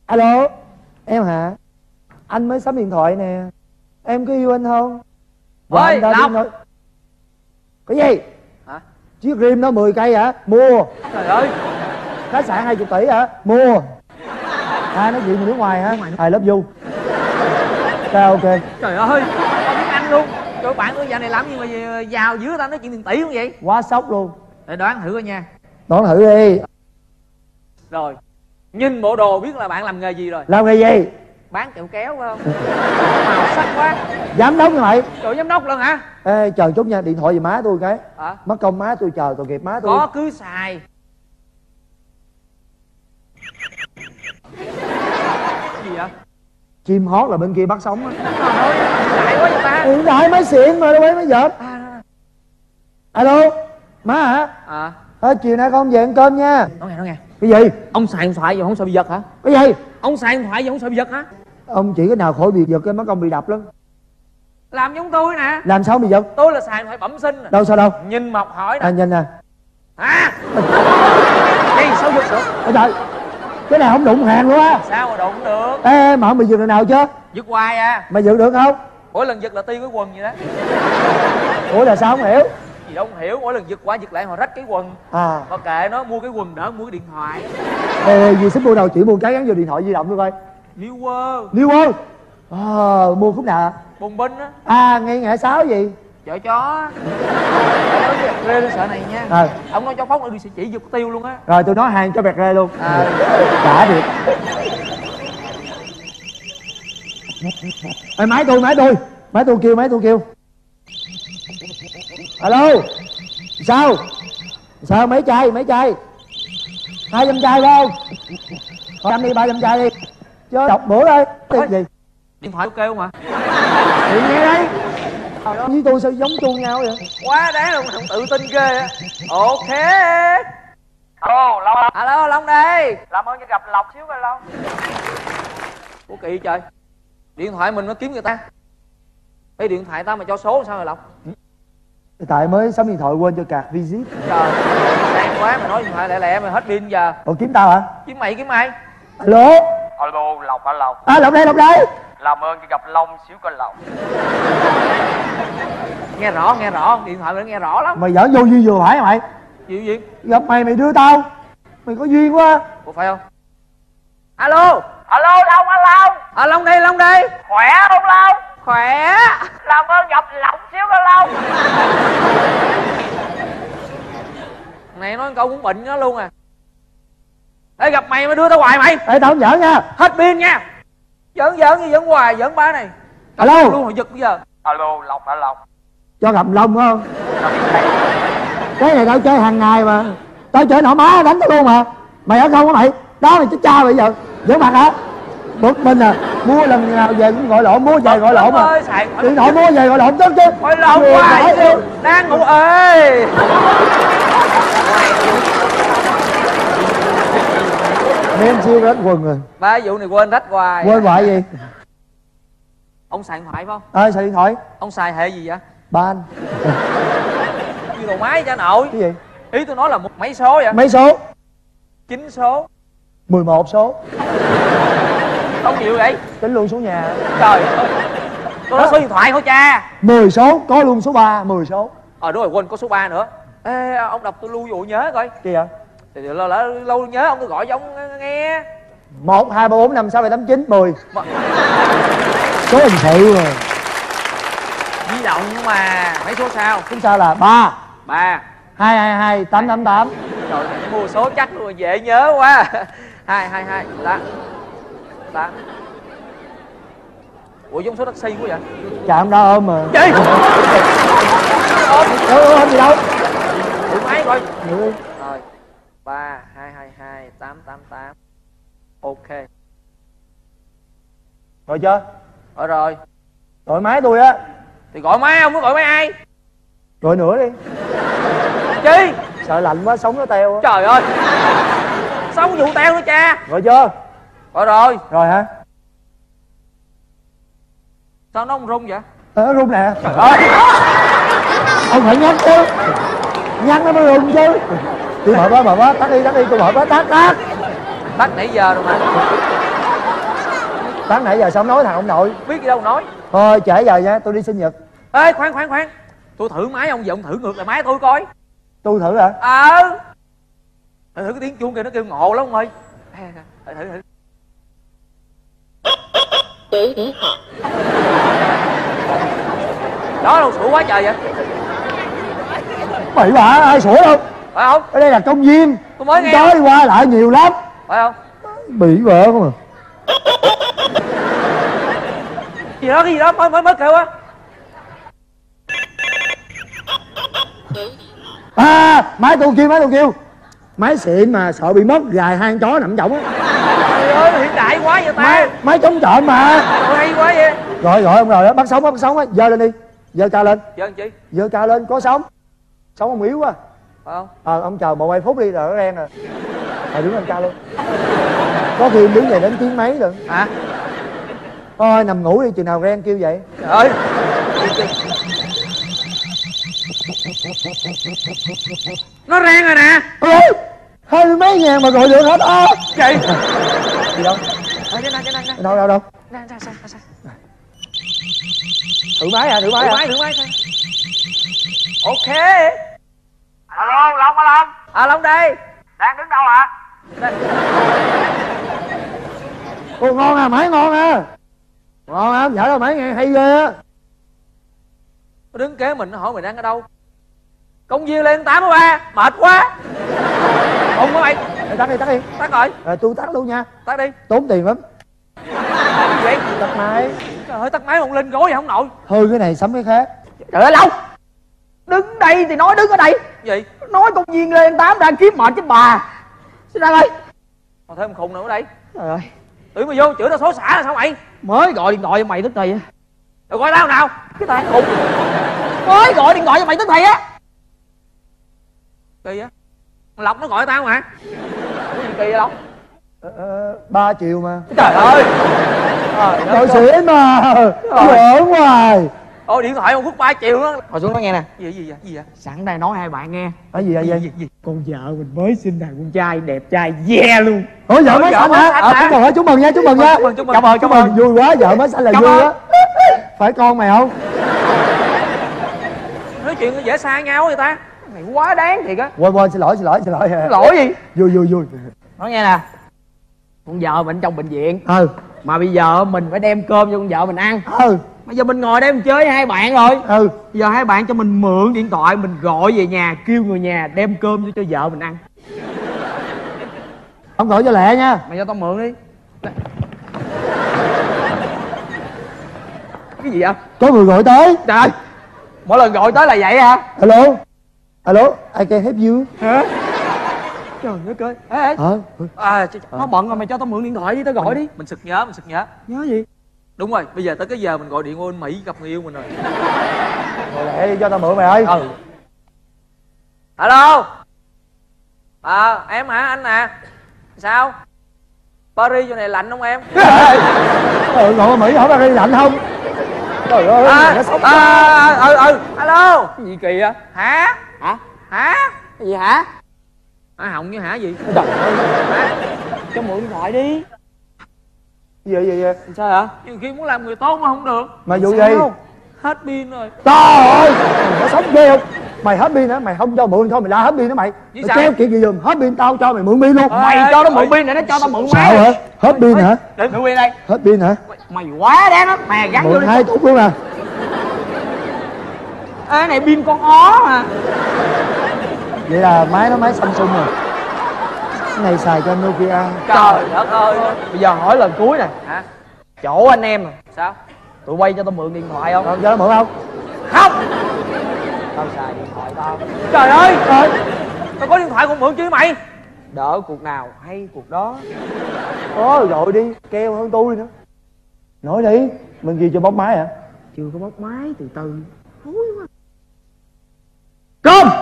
Alo, em hả? Anh mới sắm điện thoại nè. Em có yêu anh không? Ôi, Lộc! Cái gì? Hả? Chiếc rim đó 10 cây hả? Mua. Trời ơi! Khách sạn 20 tỷ hả? Mua. Nói chuyện người nước ngoài hả? I love you. Ok. Trời ơi! Không biết anh luôn. Trời, bạn tôi giờ này làm gì mà giàu dữ ta, nói chuyện tiền tỷ không vậy? Quá sốc luôn. Để đoán thử coi nha. Đoán thử đi. Rồi, nhìn bộ đồ biết là bạn làm nghề gì rồi. Làm nghề gì? Bán kẹo kéo phải không? Màu sắc quá. Giám đốc như mày. Trời, giám đốc lần hả? Ê, chờ chút nha, điện thoại về má tôi cái. Hả? Mất công má tôi chờ, tội nghiệp má tôi. Có cứ xài. Gì vậy? Chim hót là bên kia bắt sống á. Trời ơi, đại quá vậy ta. Điện thoại máy xịn mà đâu phải máy dởm. Alo, má hả? Chiều nay con về ăn cơm nha. Nói nghe. Cái gì? Ông xài điện thoại giờ không sợ bị giật hả? Cái gì? Ông xài điện thoại giờ không sợ bị giật hả? Ông chỉ cái nào khỏi bị giật, cái mất công bị đập lắm. Làm giống tôi nè. Làm sao bị giật? Tôi là xài điện thoại bẩm sinh. Đâu sao đâu? Nhìn mà học hỏi nè. Nhìn nè. Cái sao giật được? Ôi trời, cái này không đụng hàng luôn á. Sao mà đụng được? Ê, mà không bị giật lần nào chưa? Giật hoài à. Mày giật được không? Mỗi lần giật là tiêu cái quần vậy đó. Ủa là sao không hiểu? Gì đâu không hiểu, mỗi lần giật qua giật lại họ rách cái quần. Mà kệ nó, mua cái quần đỡ mua cái điện thoại. Gì xích mua đâu, chỉ mua cái gắn vô điện thoại di động thôi coi. Newer. Mua khúc nào? Bùng binh á. Ngay ngã 6 gì? Chợ chó. Rê lên sợ này nha. Ông nói cho phóng nó đi sẽ chỉ giật tiêu luôn á. Rồi tôi nói hàng cho bẹt rê luôn. Trả được. Ê, máy tôi kêu. Alo. Sao mấy chai 200 chai phải không? 100 đi, 300 chai đi. Chứ đọc bữa thôi. Cái gì? Điện thoại kêu mà. Điện nghe đây. Với tôi sao giống tôi nhau vậy? Quá đáng luôn, không tự tin ghê á. Ok. Alo, Long. Alo, Long đây. Làm ơn cho gặp Lộc xíu coi Long. Ủa kỳ trời. Điện thoại mình nó kiếm người ta. Ê, điện thoại tao mà cho số sao rồi Lộc? Tại mới sắm điện thoại quên cho card visit. Trời, đang quá mà nói điện thoại lẹ mà hết pin giờ. Ủa kiếm tao hả? Kiếm mày. Alo. Lộc hả Lộc? Lộc đây. Làm ơn cho gặp Long xíu coi Lộc. Nghe rõ, điện thoại mình nghe rõ lắm. Mày giỡn vô duyên vừa phải hả mày? Gì? Gặp mày đưa tao. Mày có duyên quá. Ủa phải không? Alo, Long hả Long? Long đây. Khỏe không Long? Khỏe. Làm ơn gặp Lộc xíu coi Long. Này nói câu cũng bệnh nó luôn à. Ê, gặp mày mà đưa tao hoài mày. Ê, tao không giỡn nha. Hết pin nha. Giỡn hoài, giỡn ba này. Alo. Luôn hồi giật bây giờ. Alo, Lộc hả Lộc? Cho gặp Long không? Cái này tao chơi hàng ngày mà. Tao chơi nổi má đánh tao luôn mà. Mày ở không hả mày? Đó mày chết cha bây giờ. Giỡn mặt hả? Bực mình à. Mua lần nào về cũng gọi lộn, mua về gọi lộn mà. Điện thoại mua về gọi lộn tức chứ. Ôi lộn hoài chứ. Đang ngủ ê. Nên siêu rách quần rồi. Ba vụ này quên rách hoài. Quên hoài gì? Ông xài điện thoại phải không? Xài điện thoại. Ông xài hệ gì vậy? Ban. Như đồ máy cha nội. Cái gì? Ý tôi nói là một mấy số vậy? Mấy số? 9 số. 11 số. Không nhiều vậy? Tính luôn số nhà. Trời ơi. Tôi nói số điện thoại thôi cha. 10 số, có luôn số 3, 10 số. Đúng rồi, quên có số 3 nữa. Ê, ông đọc tôi lưu vụ nhớ coi. Gì vậy? Thì lâu nhớ ông tôi gọi cho ông nghe. 1, 2, 3, 4, 5, 6, 7, 8, 9, 10. Số hình sự rồi. Di động mà. Mấy số sao? Số sao là 3 2, 2, 8, 8, 8. Trời ơi, mua số chắc luôn, dễ nhớ quá. 2, 8. Ủa giống số taxi quá vậy? Chạm đó ôm mà. Gì? Ôm gì đâu? Thử máy coi. Rồi 3, 2, 8, 8. Ok. Rồi chưa? Rồi. Gọi máy tôi á. Thì gọi máy, ông muốn gọi máy ai? Gọi nữa đi. Chi? Sợ lạnh quá sống nó teo á. Trời ơi. Sống vụ teo nữa cha. Gọi chưa? Gọi rồi. Rồi hả? Sao nó không rung vậy? Nó rung nè. Trời ơi. Ông phải nhắc chứ. Nhắc nó mới rung chứ. Tôi mở quá, tắt đi, tôi mở quá, tắt. Tắt nãy giờ rồi mà. Sáng nãy giờ sao không nói thằng ông nội? Biết gì đâu nói. Thôi trễ giờ nha, tôi đi sinh nhật. Ê khoan, tôi thử máy ông, giờ ông thử ngược lại máy tôi coi. Tôi thử hả? Thử cái tiếng chuông kìa, nó kêu ngộ lắm ông ơi. Thử. Đó đâu sủa quá trời vậy. Bậy bạ, ai sủa đâu. Phải không? Ở đây là công viên. Tôi mới nghe. Tới qua lại nhiều lắm. Phải không? Bị vợ không à? Cái gì đó mới kêu á. Máy tôi kêu. Máy xịn mà sợ bị mất, gài hai con chó nằm võng á. Trời ơi, hiện đại quá vậy ta. Máy chống trộm mà. Trời, hay quá vậy. Rồi ông rồi đó, bắt sống á, giơ lên đi. Giơ cao lên. Giơ làm chi? Giơ cao lên, có sống. Sống ông yếu quá. Phải không? Ông chờ 1-2 phút đi rồi nó ren rồi. Đứng lên cao luôn. Có khi đứng về đến tiếng mấy rồi. Hả? Thôi nằm ngủ đi, chừng nào ren kêu vậy. Trời ơi. Nó ren rồi nè. Ôi, 20 mấy ngàn mà gọi được hết á. Gì? Gì đâu? Cái này. Đâu? Sao? Thử máy à? Thử máy coi. Ok. Alo, Long. Long đây. Đang đứng đâu hả? Ồ, ngon à, máy ngon à. Ngon à, dạ đâu máy nghe hay ghê á. Nó đứng kế mình, nó hỏi mình đang ở đâu. Công viên lên 83, mệt quá. Không có mày. Tắt đi. Tắt rồi. Tôi tắt luôn nha. Tắt đi. Tốn tiền lắm. Gì vậy? Tắt máy. Trời ơi, tắt máy một lên gối vậy không nội. Hư cái này sắm cái khác. Trời ơi, Long. Đứng đây thì nói đứng ở đây. Gì? Nói công viên lên 8 đang kiếm mệt chứ bà. Xin ra ơi. Còn thêm khùng nữa ở đây. Trời ơi. Tự mà vô chửi tao xối xả là sao mày? Mới gọi điện thoại cho mày tức thì á. Rồi gọi tao nào? Cái thằng khùng. Mới gọi điện thoại cho mày tức thì á. Kỳ á. Lộc nó gọi tao mà. Cái gì kỳ vậy Long? 3 triệu mà. Trời ơi. Đội xỉn mà. Giỡn hoài. Ôi điện thoại một phút 3 triệu đó. Ngồi xuống nói nghe nè. Gì vậy? Sẵn đây nói hai bạn nghe. Gì vậy? Con vợ mình mới sinh thằng con trai đẹp trai yeah luôn. Ủa vợ mới sanh hả? Chúc mừng nha. Chúc mừng. Chúc mừng. Vui quá, vợ mới sanh là vui á. Phải con mày không? Nói chuyện dễ xa nhau vậy ta. Mày quá đáng thiệt á. Quên xin lỗi. Lỗi gì? Vui. Nói nghe nè. Con vợ mình trong bệnh viện. Mà bây giờ mình phải đem cơm cho con vợ mình ăn. Bây giờ mình ngồi đây mình chơi với hai bạn rồi. Bây giờ hai bạn cho mình mượn điện thoại, mình gọi về nhà, kêu người nhà đem cơm cho vợ mình ăn. Ông gọi cho lẹ nha. Mày cho tao mượn đi. Cái gì vậy? Có người gọi tới. Trời ơi, mỗi lần gọi tới là vậy hả? Hello, I can help you. Hả? Trời đất ơi. Ê. Nó bận rồi, mày cho tao mượn điện thoại đi, tao gọi đi. Mình sực nhớ. Nhớ gì? Đúng rồi, bây giờ tới cái giờ mình gọi điện qua bên Mỹ gặp người yêu mình rồi. Gọi lẹ đi cho tao mượn mày ơi. Alo. Em hả, anh nè. Sao? Paris chỗ này lạnh không em? Gọi Mỹ hỏi Paris lạnh không? Trời ơi, nó sốc. Alo. Cái gì kỳ vậy? Hả? Cái gì hả? Hả họng với hả gì? Trời ơi. Cho mượn điện thoại đi. Gì? Sao hả? Nhưng khi muốn làm người tốt mà không được. Mà vụ gì? Hết pin rồi. Trời ơi, nó sống ghê không? Mày hết pin hả? Mày không cho mượn thôi mày la hết pin đó mày. Mày kéo chuyện gì giùm, hết pin tao cho mày mượn pin luôn. Mày cho nó mượn pin rồi nó cho tao mượn máy. Sao hả? Hết pin hả? Mượn pin đây. Hết pin hả? Mày quá đáng lắm, mày gắn vô Mượn đi. 2 phút luôn à? Cái này pin con ó mà. Vậy là máy Samsung rồi. Cái này xài cho Nokia. Trời đất ơi. Bây giờ hỏi lần cuối nè. Hả? Chỗ anh em à. Sao? Tụi bay cho tao mượn điện thoại không? Cho nó mượn không? Không. Tao xài điện thoại tao. Trời ơi. Tao có điện thoại còn mượn chứ mày. Đỡ cuộc nào hay cuộc đó. Gọi đi, keo hơn tôi nữa. Nói đi, mình gì cho bóc máy hả? Chưa có bóc máy, từ từ. Thối quá. Cơm!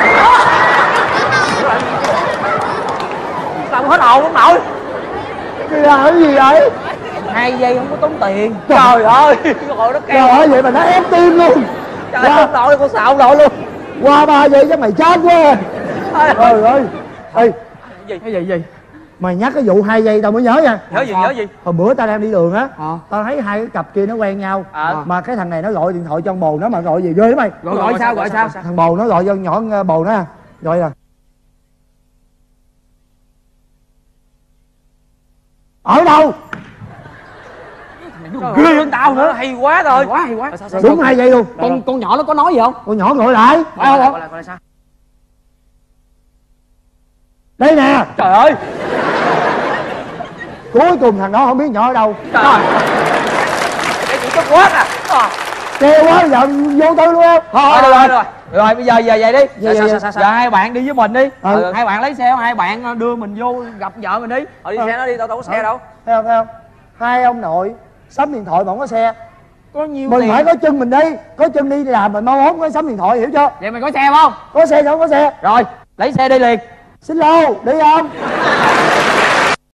Sao hết hồn không nội? Cái gì vậy? 2 giây không có tốn tiền. Trời ơi, gọi nó kêu. Trời ơi, vậy mà nó ép tim luôn. Trời ơi, ông nội con xạo ông nội luôn. Qua 3 giây chắc mày chết quá. Trời ơi. Ê, Cái gì? Mày nhắc cái vụ 2 giây tao mới nhớ nha. Nhớ gì nhớ gì? Hồi bữa tao đang đi đường á, Ờ. tao thấy hai cái cặp kia nó quen nhau. Mà cái thằng này nó gọi điện thoại cho con bồ nó, mà gọi gì ghê lắm mày. Gọi sao gọi sao? Thằng bồ nó gọi cho nhỏ bồ nó, gọi là ở đâu. Ghê hơn tao nữa. hay quá rồi. Hay quá. Đúng 2 giây luôn. Con nhỏ nó có nói gì không? Con nhỏ gọi lại. Gọi lại sao? Đây nè. Trời ơi. Cuối cùng thằng đó không biết nhỏ ở đâu. Trời ơi. Cái chuyện tốt quá à. Kêu quá giờ vô tư luôn không. Thôi được rồi. Rồi bây giờ về vậy đi. Sao? Giờ hai bạn đi với mình đi. Ừ. Hai bạn lấy xe, hai bạn đưa mình vô gặp vợ mình đi. Đi xe nó đi, tao đâu có xe đâu. Thấy không? Hai ông nội sắm điện thoại mà không có xe. Có nhiêu Mình tiền? phải có chân mình đi. Có chân đi làm mình mau mốt mới sắm điện thoại, hiểu chưa? Vậy mày có xe không? Có xe sao không có xe. Rồi lấy xe đi liền. Xin lô, đi không?